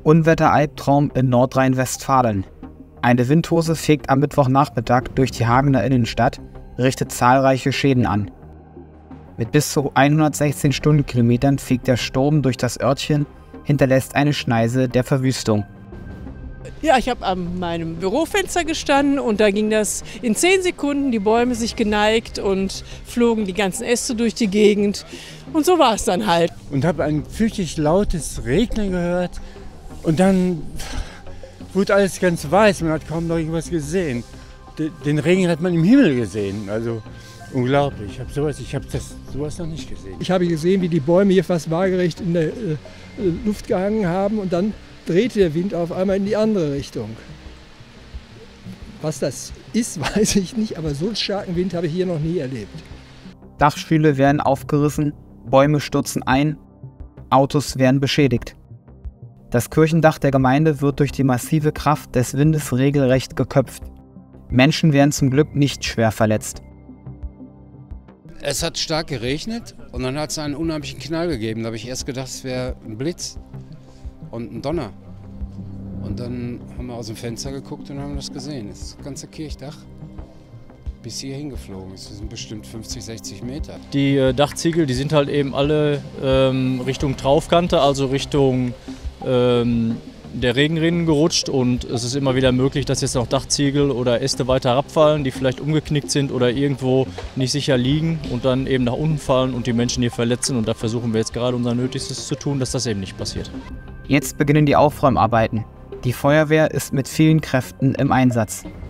Unwetteralbtraum in Nordrhein-Westfalen. Eine Windhose fegt am Mittwochnachmittag durch die Hagener Innenstadt, richtet zahlreiche Schäden an. Mit bis zu 116 Stundenkilometern fegt der Sturm durch das Örtchen, hinterlässt eine Schneise der Verwüstung. Ja, ich habe an meinem Bürofenster gestanden und da ging das in 10 Sekunden, die Bäume sich geneigt und flogen die ganzen Äste durch die Gegend. Und so war es dann halt. Und habe ein fürchterlich lautes Regnen gehört und dann wurde alles ganz weiß, man hat kaum noch irgendwas gesehen. Den Regen hat man im Himmel gesehen, also unglaublich. Ich habe sowas noch nicht gesehen. Ich habe gesehen, wie die Bäume hier fast waagerecht in der Luft gehangen haben und dann drehte der Wind auf einmal in die andere Richtung. Was das ist, weiß ich nicht, aber so einen starken Wind habe ich hier noch nie erlebt. Dachstühle werden aufgerissen, Bäume stürzen ein, Autos werden beschädigt. Das Kirchendach der Gemeinde wird durch die massive Kraft des Windes regelrecht geköpft. Menschen werden zum Glück nicht schwer verletzt. Es hat stark geregnet und dann hat es einen unheimlichen Knall gegeben. Da habe ich erst gedacht, es wäre ein Blitz und ein Donner. Und dann haben wir aus dem Fenster geguckt und haben das gesehen. Das ganze Kirchdach bis hier hingeflogen. Das sind bestimmt 50, 60 Meter. Die Dachziegel, die sind halt eben alle Richtung Traufkante, also Richtung der Regenrinnen gerutscht. Und es ist immer wieder möglich, dass jetzt noch Dachziegel oder Äste weiter herabfallen, die vielleicht umgeknickt sind oder irgendwo nicht sicher liegen und dann eben nach unten fallen und die Menschen hier verletzen. Und da versuchen wir jetzt gerade unser Nötigstes zu tun, dass das eben nicht passiert. Jetzt beginnen die Aufräumarbeiten. Die Feuerwehr ist mit vielen Kräften im Einsatz.